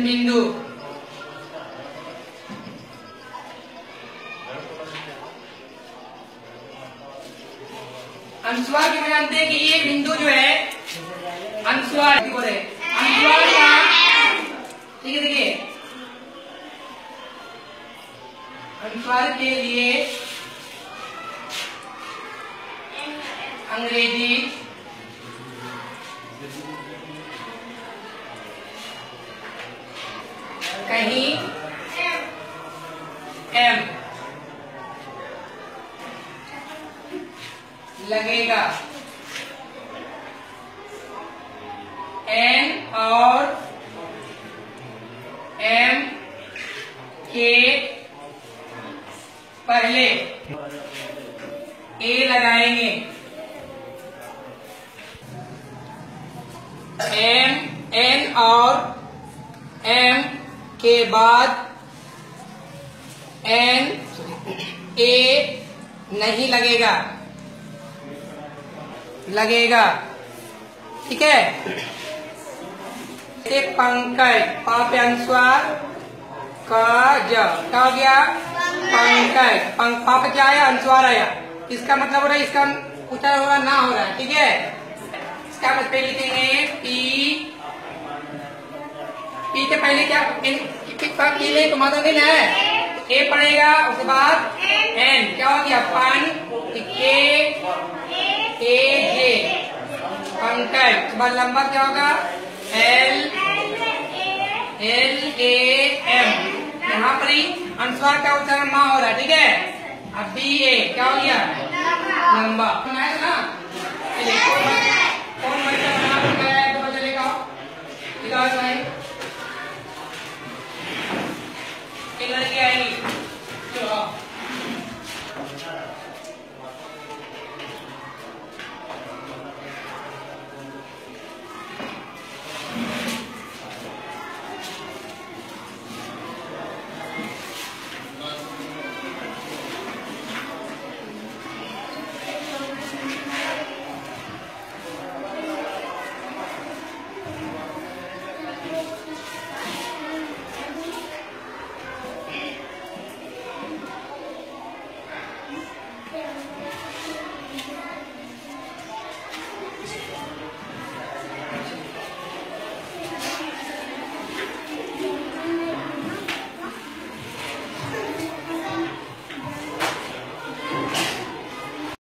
बिंदु। अनुस्वार की जानते हैं कि ये बिंदु जो है अनुस्वार बोले अनुस्वार का, ठीक है देखिए अनुस्वार के लिए अंग्रेजी कहीं एम लगेगा। एन और एम के पहले ए लगाएंगे। एन और एम के बाद एन ए नहीं लगेगा, लगेगा, ठीक है। एक पंकज पा पे अनुस्वार का ज क्या हो गया पंकज, पा पे क्या आया अनुस्वार आया, इसका मतलब हो रहा है इसका उच्चारण हो रहा ना हो रहा है, ठीक है। इसका मतलब पे लिखेंगे पी, पी के पहले क्या पी तो मतलब नहीं है ए पड़ेगा, उसके बाद एन क्या हो गया पन के ए जे पंकज, उसके बाद लंबा क्या होगा एल ए एम, यहाँ पर ही अनुस्वार का उच्चारण माँ हो रहा है, ठीक है। अब बी ए क्या हो गया लंबा ना।